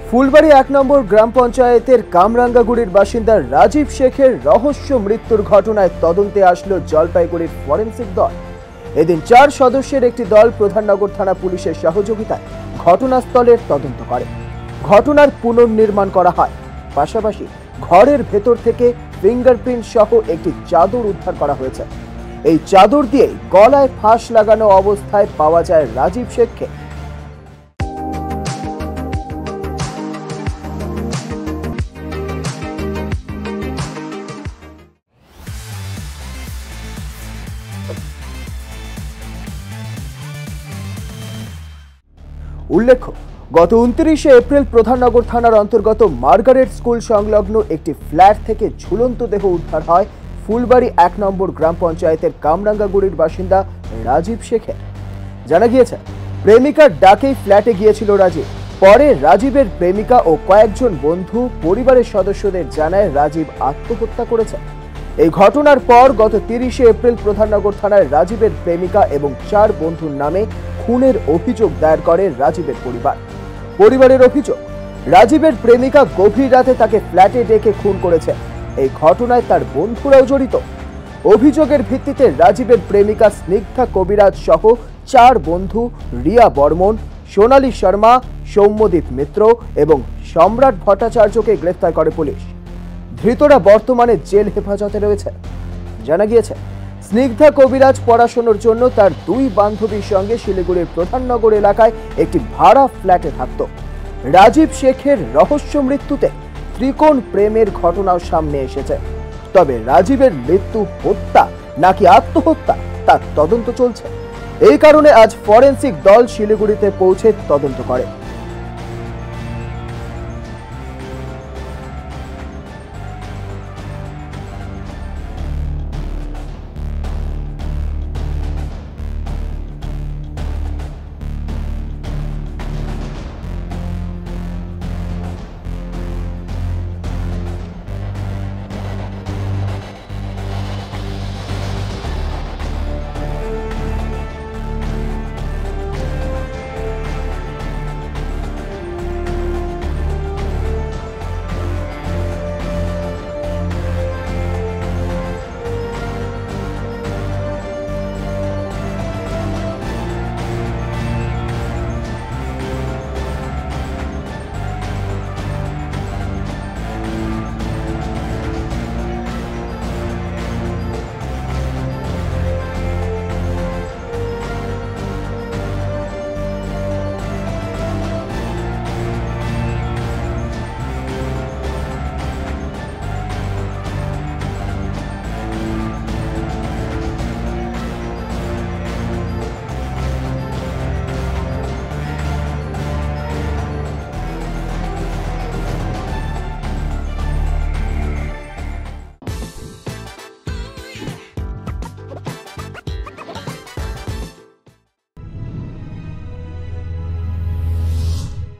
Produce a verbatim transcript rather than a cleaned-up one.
ফুলবাড়ি এক নম্বর গ্রাম পঞ্চায়েতের কামরাঙ্গাগুড়ির বাসিন্দা রাজীব শেখের রহস্য মৃত্যুর ঘটনায় তদন্তে আসলো জলপাইগুড়ির ফরেন্সিক দল। এদিন চার সদস্যের একটি দল প্রধাননগর থানা পুলিশের সহযোগিতায় ঘটনাস্থলের তদন্ত করে। ঘটনার পুনর্নির্মাণ করা হয়, পাশাপাশি ঘরের ভেতর থেকে ফিঙ্গারপ্রিন্ট সহ একটি চাদর উদ্ধার করা হয়েছে। এই চাদর দিয়ে গলায় ফাঁস লাগানো অবস্থায় পাওয়া যায় রাজীব শেখকে। উল্লেখ্য, গত উনত্রিশে এপ্রিল প্রধাননগর থানার অন্তর্গত মার্গারেট স্কুল সংলগ্ন একটি ফ্ল্যাট থেকে ঝুলন্ত দেহ উদ্ধার হয় ফুলবাড়ি এক নম্বর গ্রাম পঞ্চায়েতের কামরাঙ্গাগুড়ির বাসিন্দা রাজীব শেখের। জানা গিয়েছে, প্রেমিকার ডাকেই ফ্ল্যাটে গিয়েছিল রাজীব। পরে রাজীবের প্রেমিকা ও কয়েকজন বন্ধু পরিবারের সদস্যদের জানায় রাজীব আত্মহত্যা করেছে। এই ঘটনার পর গত তিরিশে এপ্রিল প্রধাননগর থানায় রাজীবের প্রেমিকা এবং চার বন্ধুর নামে খুনের অভিযোগ দায়ের করে রাজীবের পরিবার। পরিবারের অভিযোগ, রাজীবের প্রেমিকা গভীর রাতে তাকে ফ্ল্যাটে ডেকে খুন করেছে। এই ঘটনায় তার বন্ধুরাও জড়িত। অভিযোগের ভিত্তিতে রাজীবের প্রেমিকা স্নিগ্ধা কবিরাজ সহ চার বন্ধু রিয়া বর্মন, সোনালী শর্মা, সৌম্যদীপ মিত্র এবং সম্রাট ভট্টাচার্যকে গ্রেফতার করে পুলিশ। ধৃতরা বর্তমানে জেল হেফাজতে রয়েছে। জানা গিয়েছে, স্নিগ্ধা কবিরাজ পড়াশোনার জন্য তার দুই বান্ধবীর সঙ্গে শিলিগুড়ির প্রধাননগর এলাকায় একটি ভাড়া ফ্ল্যাটে থাকত। রাজীব শেখের রহস্য মৃত্যুতে ত্রিকোণ প্রেমের ঘটনাও সামনে এসেছে। তবে রাজীবের মৃত্যু হত্যা নাকি আত্মহত্যা তার তদন্ত চলছে। এই কারণে আজ ফরেন্সিক দল শিলিগুড়িতে পৌঁছে তদন্ত করে।